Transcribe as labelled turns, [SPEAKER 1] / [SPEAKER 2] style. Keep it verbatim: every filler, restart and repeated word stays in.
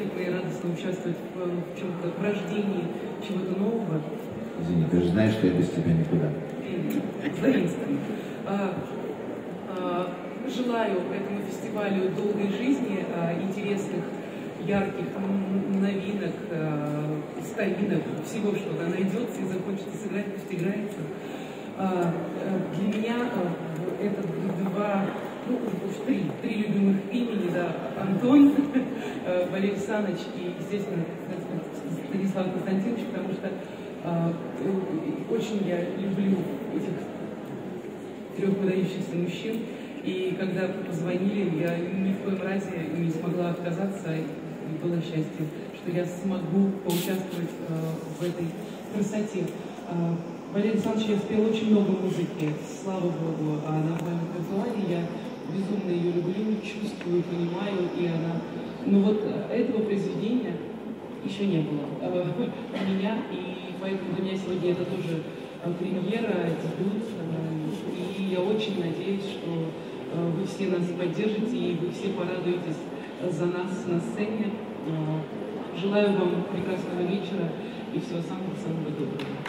[SPEAKER 1] трепетно и радостно участвовать в, в чем-то, в рождении чего-то нового.
[SPEAKER 2] Извини, ты же знаешь, что я без тебя никуда.
[SPEAKER 1] Заинственно. А, а, желаю этому фестивалю долгой жизни, а, интересных, ярких новинок, а, старинок, всего, что она найдется и захочется сыграть, пусть играется. А, для меня а, это два, ну, уж три, три любимых имени, да, Антон, Валерий Саныч и, естественно, Станислав Константинович, потому что а, очень я люблю этих трех выдающихся мужчин, и когда позвонили, я ни в коем разе не смогла отказаться, и было счастье, что я смогу поучаствовать а, в этой красоте. А, Валерий Александрович, я спела очень много музыки, слава Богу, а на моем репертуаре я безумно ее люблю, чувствую, понимаю, и она... Но вот этого произведения еще не было у меня, и поэтому для меня сегодня это тоже премьера, дебют, и я очень надеюсь, что вы все нас поддержите, и вы все порадуетесь за нас на сцене. Желаю вам прекрасного вечера и всего самого-самого доброго.